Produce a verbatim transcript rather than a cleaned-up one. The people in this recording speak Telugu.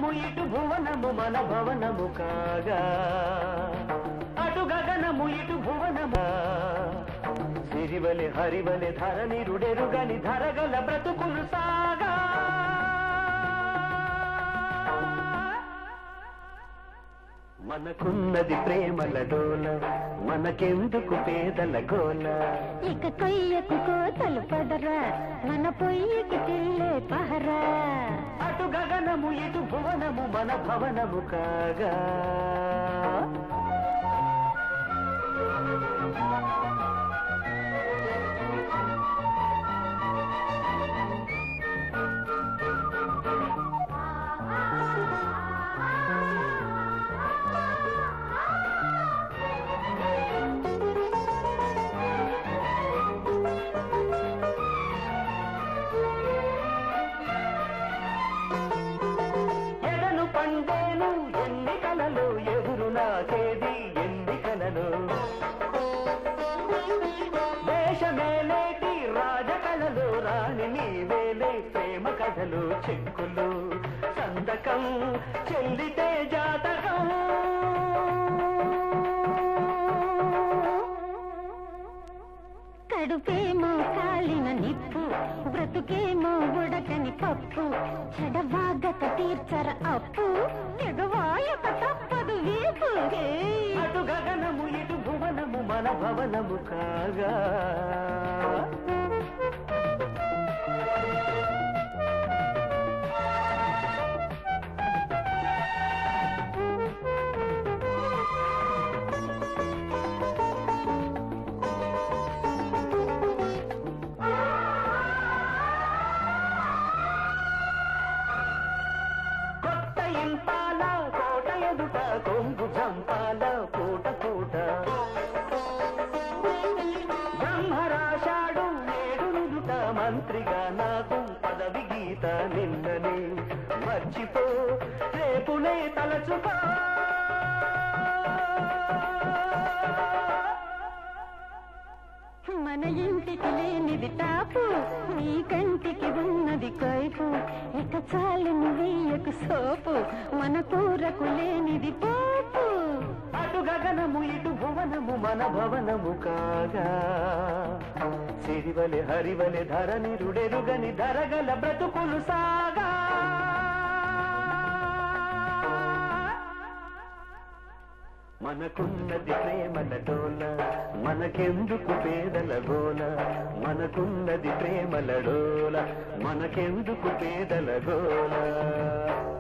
గగనము ఇటు భువనము మన భవనము కాగా అటు గగనము ఇటు భువనము సిరివలె హరివలె ధరణిరుడెరుగని ధరగల బ్రతుకులు సాగా మనకున్నది ప్రేమల డోల మనకెందుకు పేదల గోల ఇక కొయ్యకు కోతలు పదరా మన పొయ్యికి తిల్లే పహరా అటు గగనము ఇటు భువనము మన భవనము కాగా పండేను ఎన్నికలలో ఎదురు నాకేది ఎన్నికలలో దేశమేలేటి రాజకళలు రాణి నీవేలే ప్రేమ కథలు చెక్కులు సంతకం చెల్లితే జాతకం కడుపేమో కాలిన నిప్పు బ్రతుకేమో ఉడకని పప్పు చెడబాగక తీర్చర అప్పు ఎగవాయక తప్పదు వీపు అటు గగనము ఇటు భువనము మన భవనము కాగా ఇంపాల కోట ఎదుట కొంగు చంపాల పూట పూట బ్రహ్మరాశాడు నేడు నుదుట మంత్రిగా నాకు పదవి గీత నిన్ననే మర్చిపో రేపునే తలచుకో మన ఇంటికి లేనిది టాపు నీ కంటికి ఉన్నది కైపు ఇక చాలని వెయ్యకు సోపు మన కూరకు లేనిది పోపు అటు గగనము ఇటు భువనము మన భవనము కాగా సిరివలె హరివలె ధరణిరుడెరుగని ధరగల బ్రతుకులు సాగా మనకున్నది ప్రేమల డోల మనకెందుకు పేదల గోల మనకున్నది ప్రేమల డోల మనకెందుకు పేదల గోల